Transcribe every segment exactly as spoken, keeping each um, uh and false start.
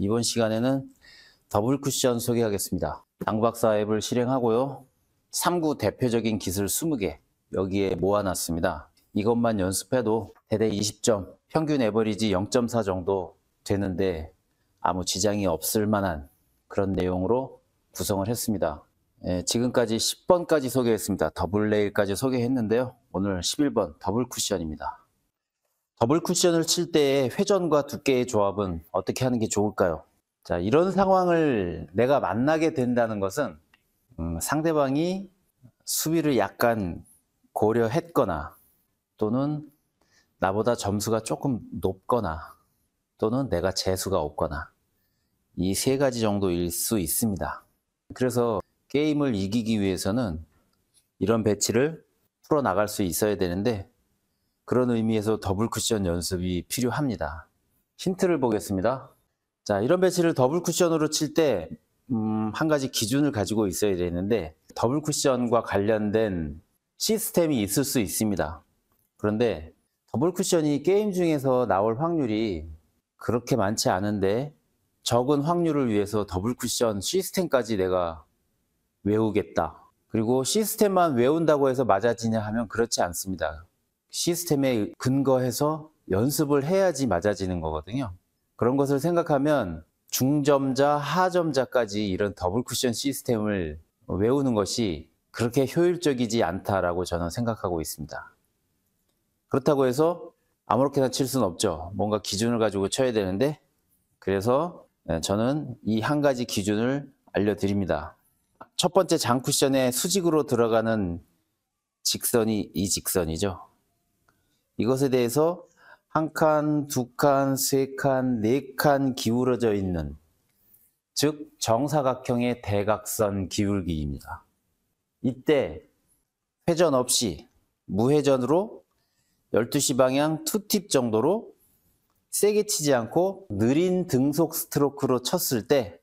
이번 시간에는 더블 쿠션 소개하겠습니다. 양박사 앱을 실행하고요. 삼 구 대표적인 기술 이십 개 여기에 모아놨습니다. 이것만 연습해도 대략 이십 점, 평균 에버리지 영 점 사 정도 되는데 아무 지장이 없을 만한 그런 내용으로 구성을 했습니다. 예, 지금까지 십 번까지 소개했습니다. 더블 레일까지 소개했는데요. 오늘 십일 번 더블 쿠션입니다. 더블 쿠션을 칠 때의 회전과 두께의 조합은 어떻게 하는 게 좋을까요? 자, 이런 상황을 내가 만나게 된다는 것은 음, 상대방이 수비를 약간 고려했거나 또는 나보다 점수가 조금 높거나 또는 내가 재수가 없거나 이 세 가지 정도일 수 있습니다. 그래서 게임을 이기기 위해서는 이런 배치를 풀어나갈 수 있어야 되는데 그런 의미에서 더블 쿠션 연습이 필요합니다. 힌트를 보겠습니다. 자, 이런 배치를 더블 쿠션으로 칠 때 음, 한 가지 기준을 가지고 있어야 되는데 더블 쿠션과 관련된 시스템이 있을 수 있습니다. 그런데 더블 쿠션이 게임 중에서 나올 확률이 그렇게 많지 않은데 적은 확률을 위해서 더블 쿠션 시스템까지 내가 외우겠다. 그리고 시스템만 외운다고 해서 맞아지냐 하면 그렇지 않습니다. 시스템에 근거해서 연습을 해야지 맞아지는 거거든요. 그런 것을 생각하면 중점자, 하점자까지 이런 더블 쿠션 시스템을 외우는 것이 그렇게 효율적이지 않다라고 저는 생각하고 있습니다. 그렇다고 해서 아무렇게나 칠 수는 없죠. 뭔가 기준을 가지고 쳐야 되는데 그래서 저는 이 한 가지 기준을 알려드립니다. 첫 번째 장쿠션에 수직으로 들어가는 직선이 이 직선이죠. 이것에 대해서 한 칸, 두 칸, 세 칸, 네 칸 기울어져 있는 즉 정사각형의 대각선 기울기입니다. 이때 회전 없이 무회전으로 열두 시 방향 투 팁 정도로 세게 치지 않고 느린 등속 스트로크로 쳤을 때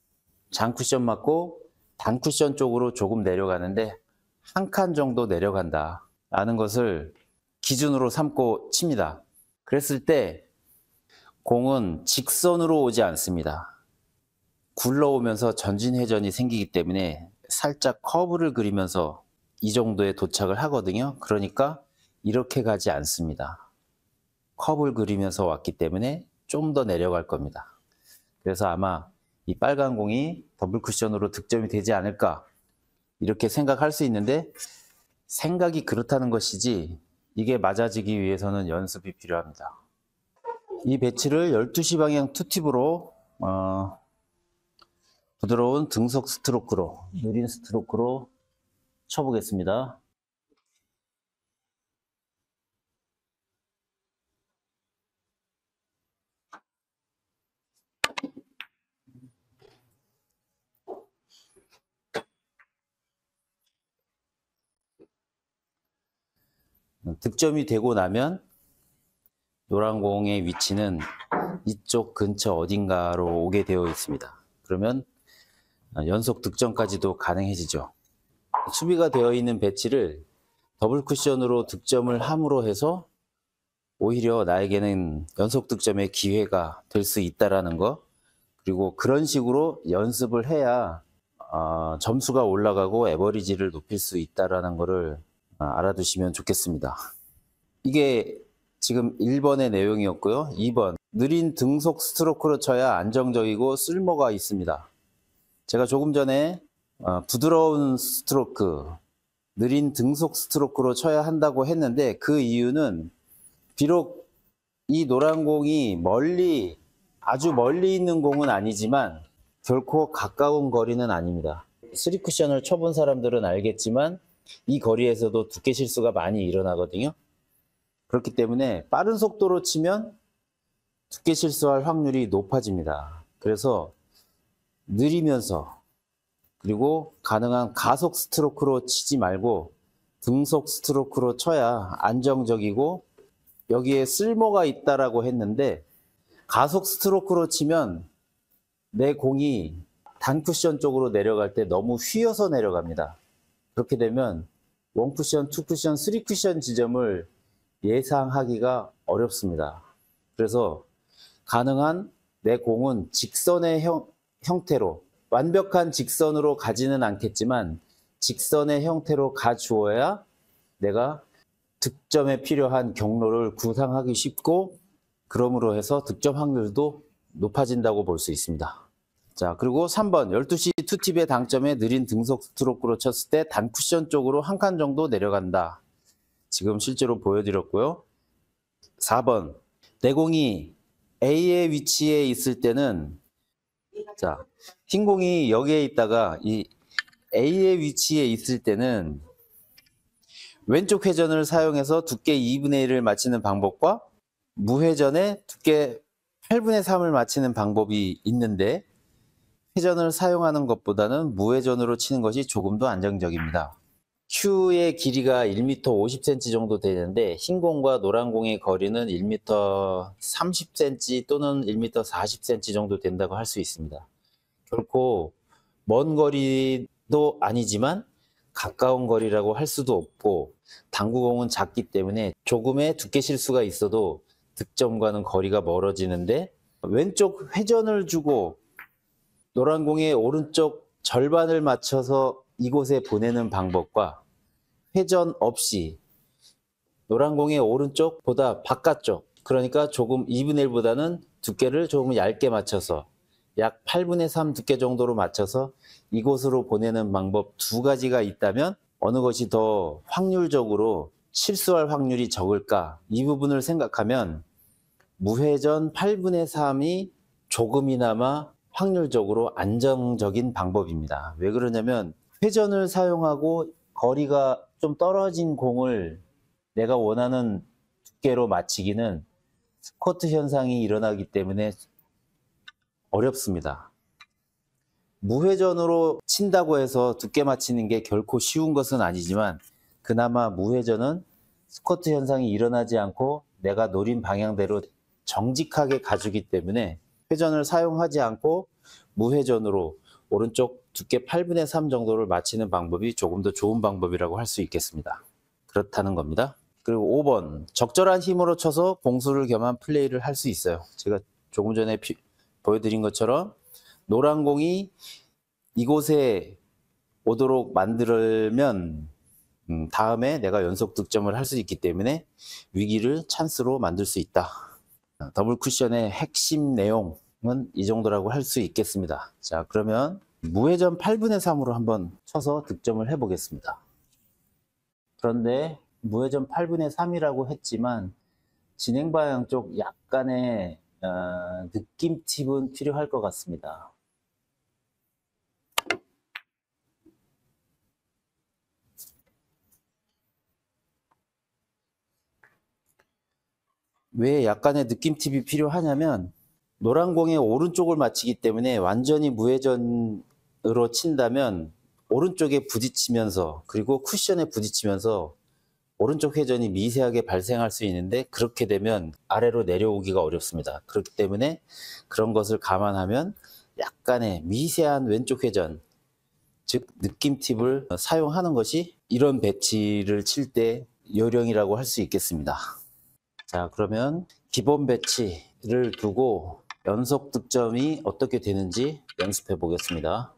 장쿠션 맞고 단쿠션 쪽으로 조금 내려가는데 한 칸 정도 내려간다 라는 것을 기준으로 삼고 칩니다. 그랬을 때 공은 직선으로 오지 않습니다. 굴러오면서 전진 회전이 생기기 때문에 살짝 커브를 그리면서 이 정도에 도착을 하거든요. 그러니까 이렇게 가지 않습니다. 커브를 그리면서 왔기 때문에 좀 더 내려갈 겁니다. 그래서 아마 이 빨간 공이 더블 쿠션으로 득점이 되지 않을까 이렇게 생각할 수 있는데 생각이 그렇다는 것이지 이게 맞아지기 위해서는 연습이 필요합니다. 이 배치를 열두 시 방향 투 팁으로 어, 부드러운 등속 스트로크로 느린 스트로크로 쳐보겠습니다. 득점이 되고 나면 노란 공의 위치는 이쪽 근처 어딘가로 오게 되어 있습니다. 그러면 연속 득점까지도 가능해지죠. 수비가 되어 있는 배치를 더블 쿠션으로 득점을 함으로 해서 오히려 나에게는 연속 득점의 기회가 될 수 있다는 거, 그리고 그런 식으로 연습을 해야 어, 점수가 올라가고 에버리지를 높일 수 있다는 것을 알아두시면 좋겠습니다. 이게 지금 일 번의 내용이었고요. 이 번 느린 등속 스트로크로 쳐야 안정적이고 쓸모가 있습니다. 제가 조금 전에 어, 부드러운 스트로크, 느린 등속 스트로크로 쳐야 한다고 했는데 그 이유는 비록 이 노란 공이 멀리 아주 멀리 있는 공은 아니지만 결코 가까운 거리는 아닙니다. 쓰리 쿠션을 쳐본 사람들은 알겠지만 이 거리에서도 두께 실수가 많이 일어나거든요. 그렇기 때문에 빠른 속도로 치면 두께 실수할 확률이 높아집니다. 그래서 느리면서 그리고 가능한 가속 스트로크로 치지 말고 등속 스트로크로 쳐야 안정적이고 여기에 쓸모가 있다라고 했는데 가속 스트로크로 치면 내 공이 단쿠션 쪽으로 내려갈 때 너무 휘어서 내려갑니다. 그렇게 되면 일 쿠션, 이 쿠션, 삼 쿠션 지점을 예상하기가 어렵습니다. 그래서 가능한 내 공은 직선의 형, 형태로, 완벽한 직선으로 가지는 않겠지만 직선의 형태로 가주어야 내가 득점에 필요한 경로를 구상하기 쉽고, 그러므로 해서 득점 확률도 높아진다고 볼 수 있습니다. 자, 그리고 삼 번 열두 시 투팁의 당점에 느린 등속 스트로크로 쳤을 때 단쿠션 쪽으로 한 칸 정도 내려간다. 지금 실제로 보여드렸고요. 사 번 내 공이 A의 위치에 있을 때는, 자, 흰 공이 여기에 있다가 이 A의 위치에 있을 때는 왼쪽 회전을 사용해서 두께 이분의 일을 맞추는 방법과 무회전에 두께 팔분의 삼을 맞추는 방법이 있는데, 회전을 사용하는 것보다는 무회전으로 치는 것이 조금 더 안정적입니다. 큐의 길이가 일 미터 오십 센티미터 정도 되는데 흰 공과 노란 공의 거리는 일 미터 삼십 센티미터 또는 일 미터 사십 센티미터 정도 된다고 할 수 있습니다. 결코 먼 거리도 아니지만 가까운 거리라고 할 수도 없고, 당구공은 작기 때문에 조금의 두께 실수가 있어도 득점과는 거리가 멀어지는데, 왼쪽 회전을 주고 노란 공의 오른쪽 절반을 맞춰서 이곳에 보내는 방법과 회전 없이 노란 공의 오른쪽보다 바깥쪽, 그러니까 조금 이분의 일보다는 두께를 조금 얇게 맞춰서 약 팔분의 삼 두께 정도로 맞춰서 이곳으로 보내는 방법 두 가지가 있다면 어느 것이 더 확률적으로 실수할 확률이 적을까? 이 부분을 생각하면 무회전 팔분의 삼이 조금이나마 확률적으로 안정적인 방법입니다. 왜 그러냐면 회전을 사용하고 거리가 좀 떨어진 공을 내가 원하는 두께로 맞추기는 스쿼트 현상이 일어나기 때문에 어렵습니다. 무회전으로 친다고 해서 두께 맞추는 게 결코 쉬운 것은 아니지만, 그나마 무회전은 스쿼트 현상이 일어나지 않고 내가 노린 방향대로 정직하게 가주기 때문에 회전을 사용하지 않고 무회전으로 오른쪽 두께 팔분의 삼 정도를 맞추는 방법이 조금 더 좋은 방법이라고 할 수 있겠습니다. 그렇다는 겁니다. 그리고 오 번 적절한 힘으로 쳐서 공수를 겸한 플레이를 할 수 있어요. 제가 조금 전에 피, 보여드린 것처럼 노란 공이 이곳에 오도록 만들면 음, 다음에 내가 연속 득점을 할 수 있기 때문에 위기를 찬스로 만들 수 있다. 더블 쿠션의 핵심 내용은 이 정도라고 할 수 있겠습니다. 자, 그러면 무회전 팔분의 삼으로 한번 쳐서 득점을 해보겠습니다. 그런데 무회전 팔분의 삼이라고 했지만 진행 방향 쪽 약간의 어, 느낌 팁은 필요할 것 같습니다. 왜 약간의 느낌 팁이 필요하냐면, 노란 공의 오른쪽을 맞추기 때문에 완전히 무회전으로 친다면 오른쪽에 부딪히면서, 그리고 쿠션에 부딪히면서 오른쪽 회전이 미세하게 발생할 수 있는데, 그렇게 되면 아래로 내려오기가 어렵습니다. 그렇기 때문에 그런 것을 감안하면 약간의 미세한 왼쪽 회전, 즉 느낌 팁을 사용하는 것이 이런 배치를 칠 때 요령이라고 할 수 있겠습니다. 자, 그러면 기본 배치를 두고 연속 득점이 어떻게 되는지 연습해 보겠습니다.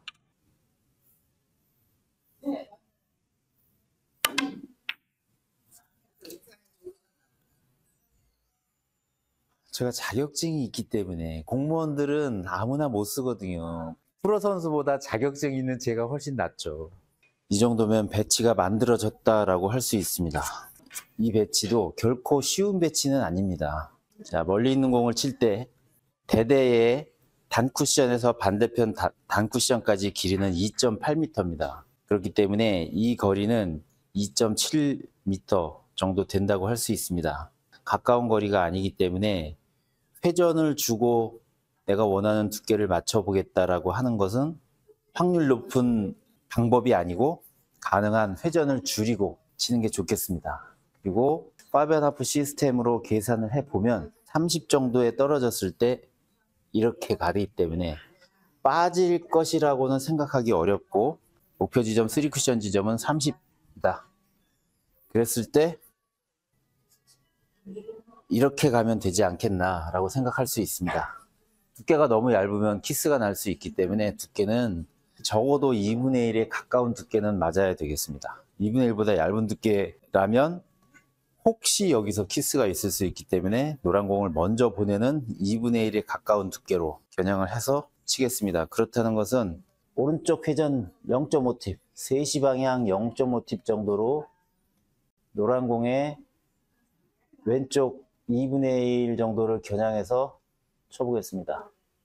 제가 자격증이 있기 때문에, 공무원들은 아무나 못 쓰거든요. 프로 선수보다 자격증 있는 제가 훨씬 낫죠. 이 정도면 배치가 만들어졌다라고 할 수 있습니다. 이 배치도 결코 쉬운 배치는 아닙니다. 자, 멀리 있는 공을 칠 때 대대의 단쿠션에서 반대편 다, 단쿠션까지 길이는 이 점 팔 미터입니다. 그렇기 때문에 이 거리는 이 점 칠 미터 정도 된다고 할 수 있습니다. 가까운 거리가 아니기 때문에 회전을 주고 내가 원하는 두께를 맞춰보겠다라고 하는 것은 확률 높은 방법이 아니고 가능한 회전을 줄이고 치는 게 좋겠습니다. 그리고 파벤하프 시스템으로 계산을 해보면 삼십 정도에 떨어졌을 때 이렇게 가기 때문에 빠질 것이라고는 생각하기 어렵고, 목표 지점 쓰리 쿠션 지점은 삼십이다. 그랬을 때 이렇게 가면 되지 않겠나라고 생각할 수 있습니다. 두께가 너무 얇으면 키스가 날 수 있기 때문에 두께는 적어도 이분의 일에 가까운 두께는 맞아야 되겠습니다. 이분의 일보다 얇은 두께라면 혹시 여기서 키스가 있을 수 있기 때문에 노란 공을 먼저 보내는 이분의 일에 가까운 두께로 겨냥을 해서 치겠습니다. 그렇다는 것은 오른쪽 회전 영 점 오 팁, 세 시 방향 영 점 오 팁 정도로 노란 공에 왼쪽 이분의 일 정도를 겨냥해서 쳐보겠습니다.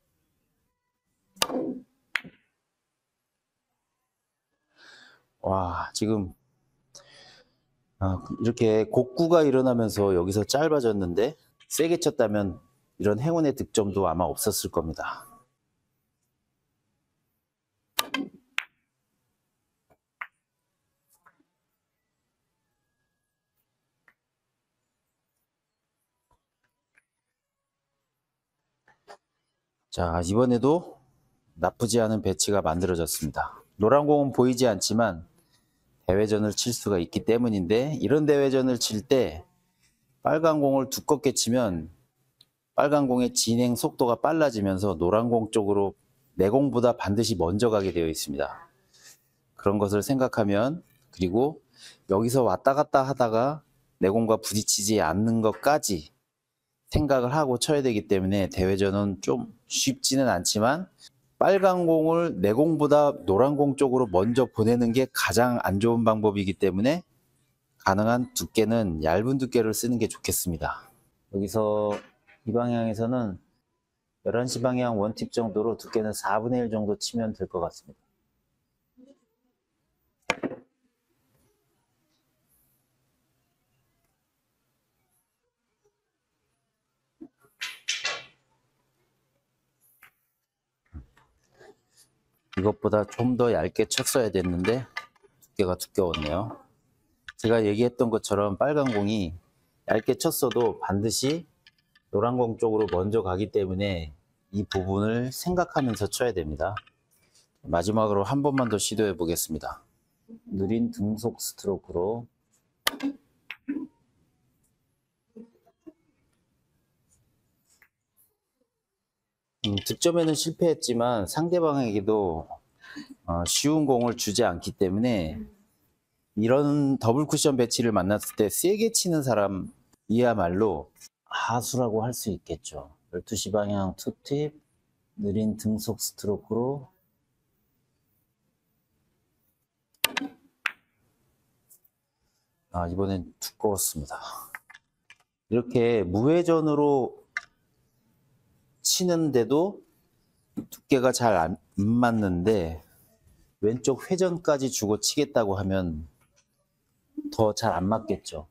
와, 지금 아, 이렇게 곡구가 일어나면서 여기서 짧아졌는데 세게 쳤다면 이런 행운의 득점도 아마 없었을 겁니다. 자, 이번에도 나쁘지 않은 배치가 만들어졌습니다. 노란 공은 보이지 않지만 대회전을 칠 수가 있기 때문인데, 이런 대회전을 칠 때 빨간 공을 두껍게 치면 빨간 공의 진행 속도가 빨라지면서 노란 공 쪽으로 내 공보다 반드시 먼저 가게 되어 있습니다. 그런 것을 생각하면, 그리고 여기서 왔다 갔다 하다가 내 공과 부딪히지 않는 것까지 생각을 하고 쳐야 되기 때문에 대회전은 좀 쉽지는 않지만 빨간 공을 내 공보다 노란 공 쪽으로 먼저 보내는 게 가장 안 좋은 방법이기 때문에 가능한 두께는 얇은 두께를 쓰는 게 좋겠습니다. 여기서 이 방향에서는 열한 시 방향 원팁 정도로 두께는 사분의 일 정도 치면 될 것 같습니다. 이것보다 좀 더 얇게 쳤어야 됐는데 두께가 두꺼웠네요. 제가 얘기했던 것처럼 빨간 공이 얇게 쳤어도 반드시 노란 공 쪽으로 먼저 가기 때문에 이 부분을 생각하면서 쳐야 됩니다. 마지막으로 한 번만 더 시도해 보겠습니다. 느린 등속 스트로크로 음, 득점에는 실패했지만 상대방에게도 어, 쉬운 공을 주지 않기 때문에 이런 더블 쿠션 배치를 만났을 때 세게 치는 사람이야말로 하수라고 할 수 있겠죠. 열두 시 방향 투 팁, 느린 등속 스트로크로 아, 이번엔 두꺼웠습니다. 이렇게 무회전으로 치는데도 두께가 잘 안 맞는데 왼쪽 회전까지 주고 치겠다고 하면 더 잘 안 맞겠죠.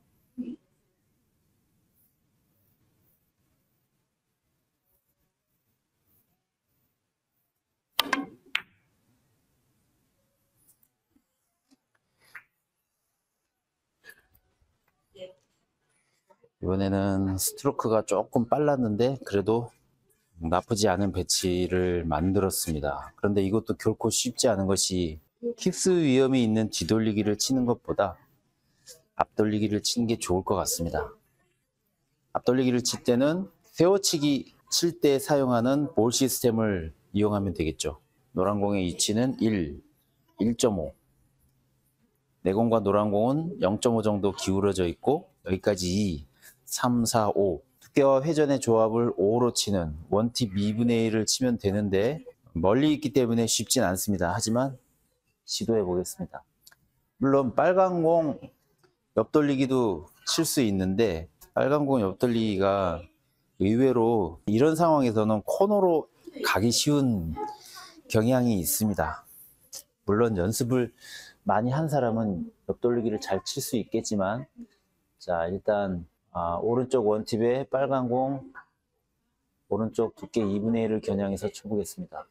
이번에는 스트로크가 조금 빨랐는데 그래도 나쁘지 않은 배치를 만들었습니다. 그런데 이것도 결코 쉽지 않은 것이 킥스 위험이 있는 뒤돌리기를 치는 것보다 앞돌리기를 치는 게 좋을 것 같습니다. 앞돌리기를 칠 때는 세워치기 칠 때 사용하는 볼 시스템을 이용하면 되겠죠. 노란 공의 위치는 일, 일 점 오. 내 공과 노란 공은 영 점 오 정도 기울어져 있고 여기까지 이, 삼, 사, 오. 두께와 회전의 조합을 오로 치는 원팁 이분의 일을 치면 되는데 멀리 있기 때문에 쉽진 않습니다. 하지만 시도해 보겠습니다. 물론 빨간 공 옆돌리기도 칠 수 있는데 빨간 공 옆돌리기가 의외로 이런 상황에서는 코너로 가기 쉬운 경향이 있습니다. 물론 연습을 많이 한 사람은 옆돌리기를 잘 칠 수 있겠지만 자 일단 아, 오른쪽 원팁에 빨간 공 오른쪽 두께 이분의 일을 겨냥해서 쳐보겠습니다.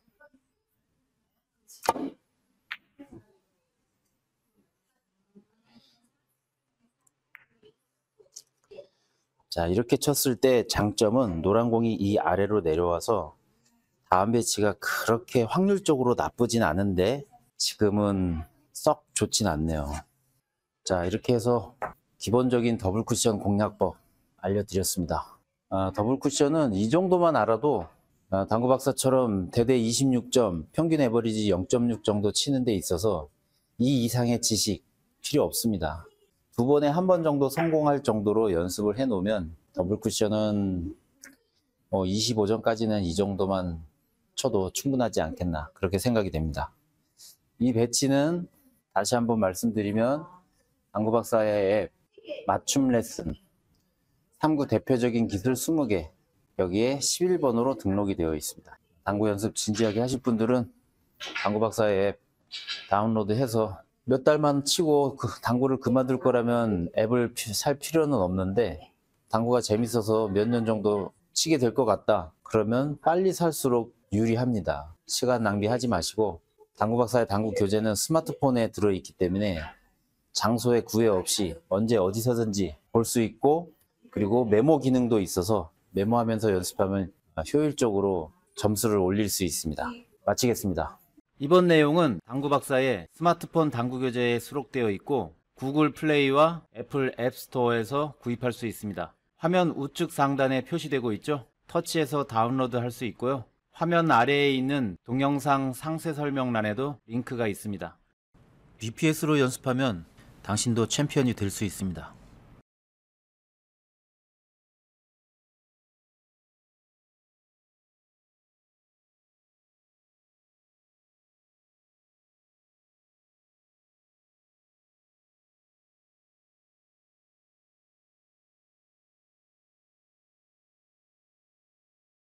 자 이렇게 쳤을 때 장점은 노란 공이 이 아래로 내려와서 다음 배치가 그렇게 확률적으로 나쁘진 않은데 지금은 썩 좋진 않네요. 자 이렇게 해서 기본적인 더블 쿠션 공략법 알려드렸습니다. 아, 더블 쿠션은 이 정도만 알아도 아, 당구 박사처럼 대대 이십육 점, 평균 에버리지 영 점 육 정도 치는 데 있어서 이 이상의 지식 필요 없습니다. 두 번에 한 번 정도 성공할 정도로 연습을 해 놓으면 더블 쿠션은 뭐 이십오 점까지는 이 정도만 쳐도 충분하지 않겠나 그렇게 생각이 됩니다. 이 배치는 다시 한번 말씀드리면 당구 박사의 앱 맞춤 레슨 삼 구 대표적인 기술 이십 개 여기에 십일 번으로 등록이 되어 있습니다. 당구 연습 진지하게 하실 분들은 당구 박사의 앱 다운로드해서 몇 달만 치고 그 당구를 그만둘 거라면 앱을 살 필요는 없는데, 당구가 재밌어서 몇 년 정도 치게 될 것 같다 그러면 빨리 살수록 유리합니다. 시간 낭비하지 마시고, 당구 박사의 당구 교재는 스마트폰에 들어있기 때문에 장소에 구애 없이 언제 어디서든지 볼 수 있고, 그리고 메모 기능도 있어서 메모하면서 연습하면 효율적으로 점수를 올릴 수 있습니다. 마치겠습니다. 이번 내용은 당구 박사의 스마트폰 당구 교재에 수록되어 있고 구글 플레이와 애플 앱스토어에서 구입할 수 있습니다. 화면 우측 상단에 표시되고 있죠? 터치해서 다운로드 할 수 있고요. 화면 아래에 있는 동영상 상세 설명란에도 링크가 있습니다. 비피에스로 연습하면 당신도 챔피언이 될 수 있습니다.